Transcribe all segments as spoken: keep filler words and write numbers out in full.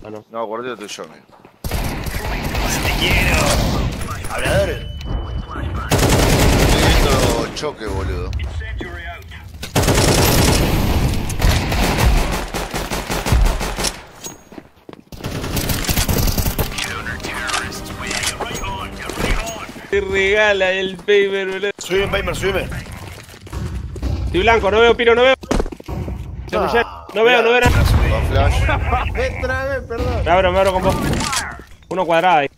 Bueno. No, guardé tu yo, amigo. ¡Te quiero! ¡Hablador! Estoy viendo choque, boludo. Te regala el Pamer, boludo. Subime, Pamer, subime. Estoy blanco, no veo, Piro, no veo. Ah, no veo, no veo nada. Va flash. Otra vez, perdón. Me abro, me abro con vos. Uno cuadrado ahí.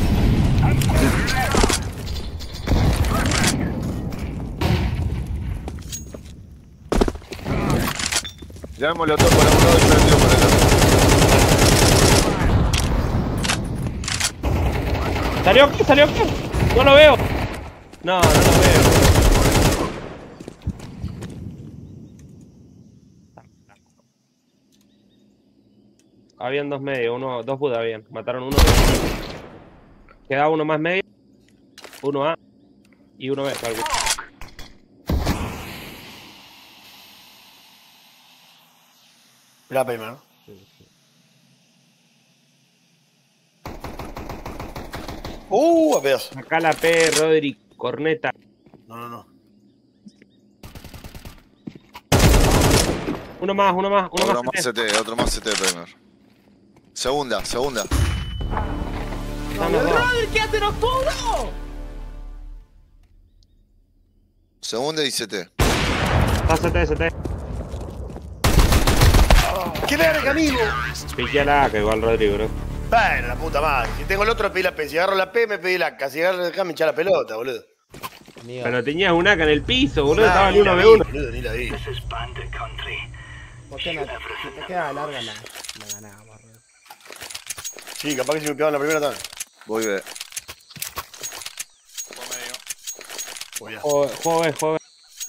Ya me molotó por un lado y yo lo tiro por el otro. ¿Salió qué? ¿Salió qué? No lo veo. No, no lo veo. Habían dos medios, uno, dos Buda habían. Mataron uno. Quedaba uno más medio. Uno A. Y uno B. Algo. Mirá, Pamer. Uh, a pedazos. Acá la P, Rodri, corneta. No, no, no. Uno más, uno más, uno Otro más. más C T, otro más C T, Pamer. Segunda, segunda. Están los dos. ¡Rodri, quédate en oscuro! Segunda y C T. Está C T, C T. ¡Qué verga, amigo! Piqué a la A K igual, Rodri, bro. Bueno, la puta madre. Si tengo el otro, pedí la P. Si agarro la P, me pedí la A K. Si agarro la A K, me echa la pelota, boludo. Amigo. Pero tenías un A K en el piso, boludo. Nah, Estaba el ni uno la v vi, uno. boludo, ni la vi. ¿Por qué no? Si te queda larga la, la ganamos, bro. Sí, capaz que si me pegaban la primera también. Voy B. Voy ya. Juego, juego B, juego B.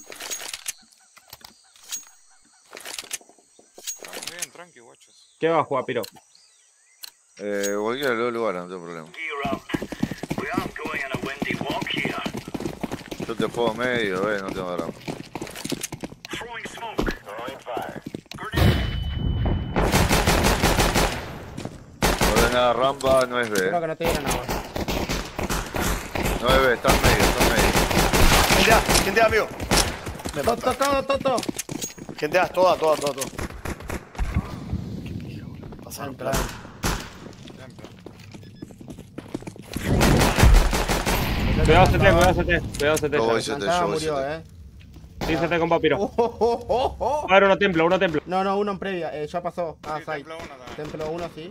Estamos bien, tranqui, guachos. ¿Qué va a jugar, Piro? Eh, cualquiera de los lugares, no tengo problema. Yo te juego medio, eh, no tengo drama. Ordenada rampa, no es B. Creo que no te dieron agua. No es B, está en medio, está en medio. Gente A, gente A, amigo. Me Toto, mata. todo, toto. Gente A, toda, toda, toda, toda. Pasaron Entra. plata. Cuidado C T, cuidado C T. Cuidado C T. Yo voy ¿sabes? C T, Santana yo voy murió, C T. eh. Sí, C T con vos, Piro. Oh, oh, oh, oh, oh. A ver, uno templo, uno templo. No, no, uno en previa. Eh, ya pasó. Ah, Sí, side. templo uno también. Templo uno, sí.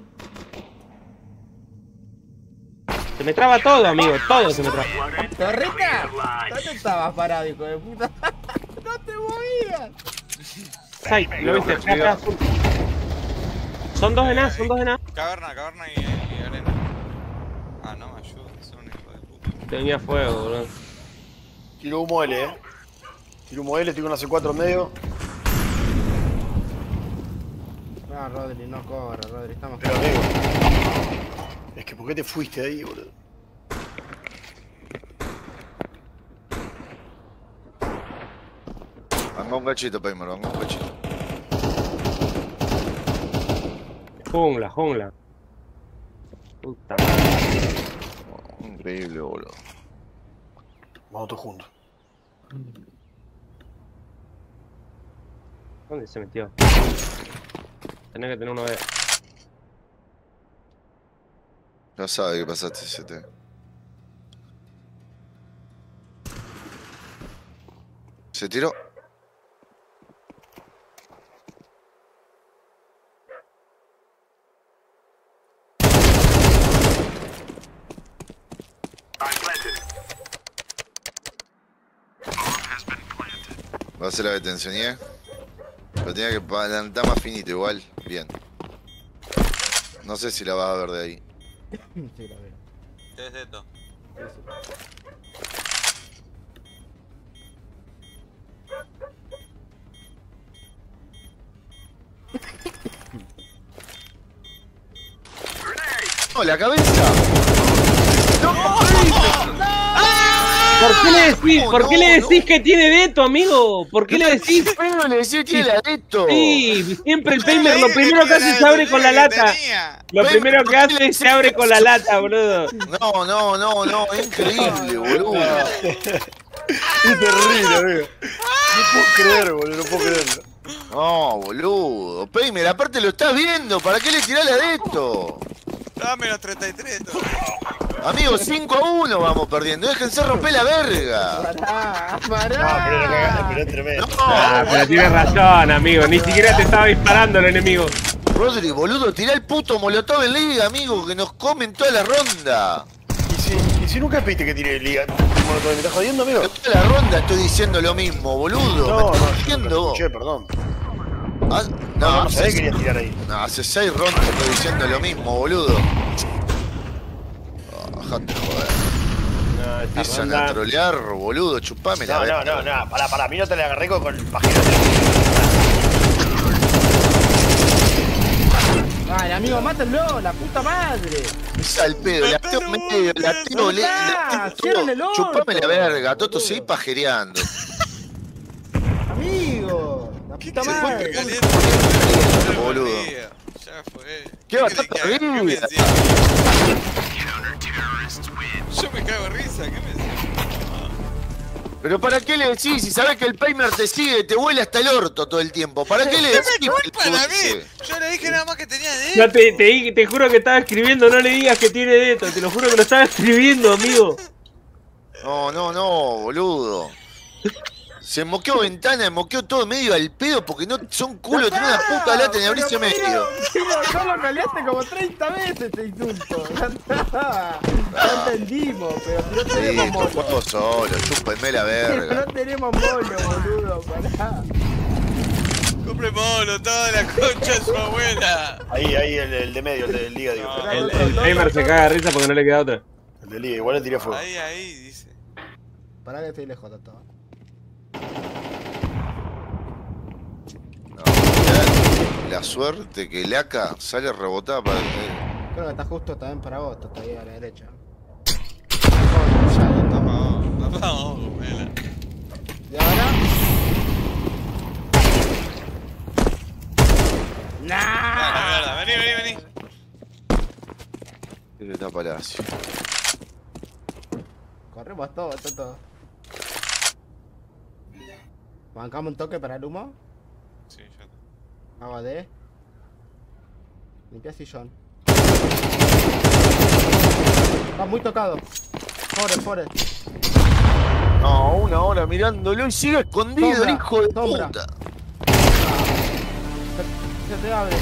Se me traba todo, amigo. Todo se me traba. ¡Torrita! ¿Dónde estabas parado, hijo de puta? ¡No te movías! Sai, lo viste. Acá, acá, azul. Son dos en A, son dos en A. Caverna, caverna y, y arena. Ah, no me ayuda, son un hijo de puta. Tenía fuego, bro. Tiro humo L, eh. Tiro humo L, estoy con una C cuatro en medio. No, Rodri, no corre, Rodri. Estamos Pero amigo. Es que ¿por qué te fuiste ahí, boludo? Venga un cachito, Pamer, venga un cachito. Jungla, jungla. Puta madre. Oh, increíble, boludo. Vamos todos juntos. ¿Dónde se metió? Tenés que tener uno de. Ya sabe que pasaste C T. ¿Se tiró? Va a ser la que te enseñé. Lo tenía que adelantar más finito igual. Bien. No sé si la vas a ver de ahí. Sí, lo veo. ¿Qué es esto? ¡No, la cabeza! ¡No! ¿Por qué le decís, no, ¿por qué no, le decís no. que tiene veto, amigo? ¿Por qué le decís? Pero le decís que la esto. Sí, siempre el Yo le Paymer lo dije primero que que hace era se abre la con la veterinaria que lata. tenía. Lo Paymer, primero ¿por que qué hace le es se abre con la lata, boludo. No, no, no, no, es increíble, boludo. Es terrible, amigo. No puedo creer, boludo, no puedo creerlo. No, boludo. Paymer, aparte lo estás viendo. ¿Para qué le tirás la de esto? Estaba menos treinta y tres. todo. Amigo, cinco a uno vamos perdiendo. Déjense romper la verga. Pará, No, pará. pero, la cagada, pero es tremendo. Ah, pero tienes razón, amigo. Ni siquiera te estaba disparando el enemigo. Rodri, boludo, tirá el puto molotov en liga, amigo, que nos comen toda la ronda. ¿Y si, y si nunca pediste que tire liga? ¿Me estás jodiendo, amigo? Toda la ronda estoy diciendo lo mismo, boludo. No, ¿Me no, estás yo diciendo nunca vos? escuché, perdón. Ah, No, no, no hace, sabés que querías tirar ahí. no, hace seis rondas estoy diciendo lo mismo, boludo. Oh, dejate joder. No, esta Empiezan ronda- a trolear, boludo, chupame la No, verga. no, no, no, pará, pará, a mí no te la agarré con, con el pajero. Ay, amigo, mátenlo, la puta madre. Es al pedo, la teo medio, la teo le, la teo Cierren el todo. orto. Chupame la verga, Toto, Boludo. seguí pajereando. Amigo, la ¿Qué puta querés que madre. caliente? Boludo. Ya fue. ¿Qué va a querés estar que haga? ¿Qué me perdida? decís? Yo me cago de risa, ¿qué me decís? Pero ¿para qué le decís? Si sabés que el Paymer te sigue, te vuela hasta el orto todo el tiempo. ¿Para qué le ¿Qué decís? me culpan a que- mí? Yo le dije nada más que tenía de Ya él. te, te, di- te juro que estaba escribiendo, no le digas que tiene dedo, te lo juro que lo estaba escribiendo, amigo. No, no, no, boludo. Se moqueó ventana, moqueó todo medio al pedo porque no son culo, tiene una puta lata en abrirse medio. Yo lo peleaste como treinta veces este insulto. Ya está. Ya entendimos, pero no tenemos Listo, mono. juego solo, chúpenme la Pero verga. no tenemos mono, boludo, pará. Compre mono, toda la concha de su abuela. Ahí, ahí, el, el de medio, el de liga, digo. No. El, el Paymer se caga de risa porque no le queda otra. El de liga, igual le tiré fuego. Ahí, ahí, dice. Pará que estoy lejos de todo. No, mirá, la suerte que el A K sale rebotada para el medio. Creo que está justo también para vos, está ahí a la derecha. Oh, ya, de todo. Vamos, vamos, vela. ¿Y ahora? ¡Nah! Dale, mierda, vení, vení, vení. Este está Palacio. Corremos todo, esto todo. ¿Bancamos un toque para el humo? Sí, ya está. Agua de... Limpia sillón. Está muy tocado. Pobre, pobre. No, una hora mirándolo y sigue escondido Sombra, el hijo de sombra. puta. Se, se te abre.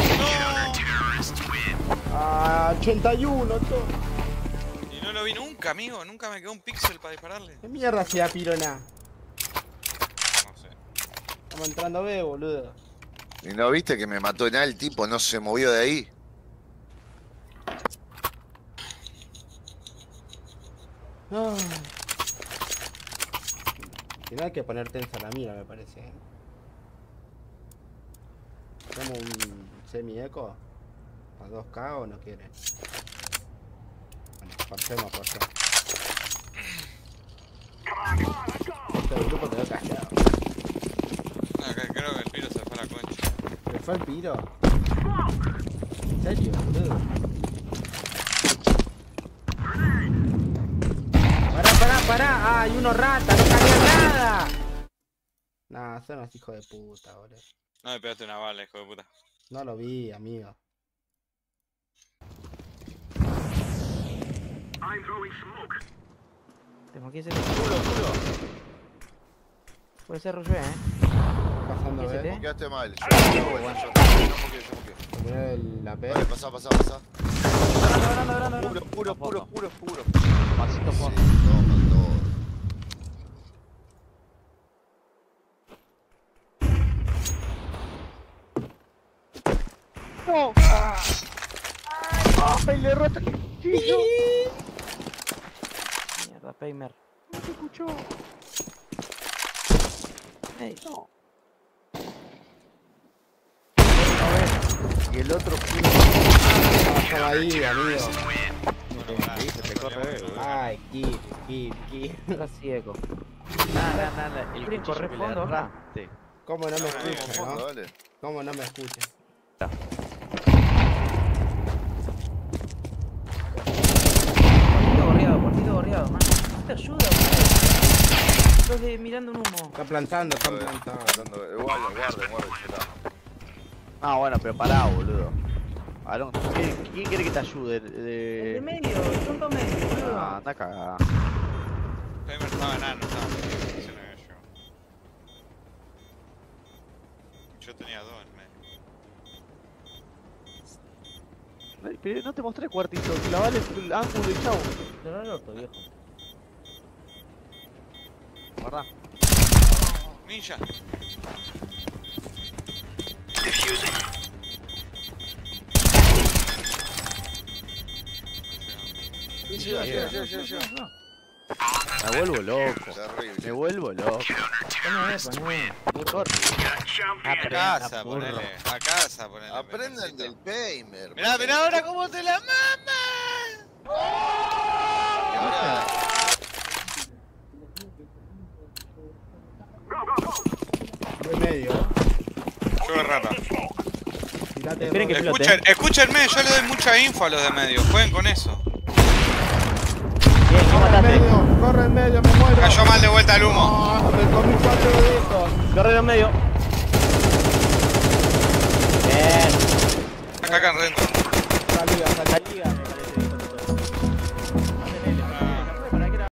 Ah, ochenta y uno, todo. Y no lo vi nunca, amigo. Nunca me quedó un píxel para dispararle. ¿Qué mierda hacía Pirona? No sé. Estamos entrando a B, boludo. ¿Y no viste que me mató en A el tipo? No se movió de ahí. Ah. No hay que poner tensa la mira, me parece. ¿eh? ¿Hacemos un semi-eco? ¿A dos K o no quieren? Bueno, forcemos, forcemos. Este grupo quedó callado. No, acá creo que el piro se fue a la concha. ¿Se fue el piro? ¿En serio, boludo? Pará, pará, pará. Ah, hay uno rata, no cayó nada. Nah, son unos hijos de puta, boludo. No me pegaste una bala, hijo de puta. No lo vi, amigo. Tengo que ser culo, culo. Puede ser Roger, eh. Pasando, ¿Qué se eh. te? Moqueaste mal. Yo, yo, yo, yo, yo, yo moqueo. Mirá el- la P. Vale, pasá, pasá, pasá. Grande, grande, grande, Puro, puro, puro, puro, puro. Pasito Sí, por. toma todo. ¡Ay, le rota! Mierda, Paymer. No te escuchó. Ey, no. Y el otro estaba ahí, amigo. Bueno, pará, ¿Viste? Te corre, no, boludo. Ay, Kip, Kip, Kip. Está ciego. Nada, nada, nada. El Brinco, cuchillo que le respondo, acá. erraste. ¿Cómo no me No, escuchas, Fondo, no? dale. ¿Cómo no me escuchas? Portito gorreado, portito gorreado, man. No te ayuda, man. Los de mirando un humo. Está plantando, está Dale, plantando. dando- eh, Guarda, guarda, guarda. ya está. Ah, bueno, pero pará, boludo. Alonso, ¿quién, quién quiere que te ayude? El de De... medio, son dos medios, boludo. Ah, anda cagada. Primer estaba enano, estaba medio, se lo había yo. Yo tenía dos en medio. Ay, pero no te mostré cuartito, clavale el ángulo y chau. Cerrá el orto, viejo. ¿Verdad? Ninja. Llega, llega, llega, llega, llega. Me vuelvo loco. Terrible. Me vuelvo loco. Poné, poné. Corre. A casa, ponele. A casa, ponele. Aprendan del Paymer. Mirá, mirá ahora cómo te la mama. Y ahora, De medio. Yo de rata. Tirate Esperen que de flote. Escuchen, escúchenme, yo le doy mucha info a los de medio. Jueguen con eso. Bien, ¿qué Corre en mataste? medio, corre en medio, me muero. Cayó mal de vuelta el humo. Ah, me comí cuatro deditos. Corre en medio. Bien. Acá acá adentro. Salida, salida. Salida, me parece.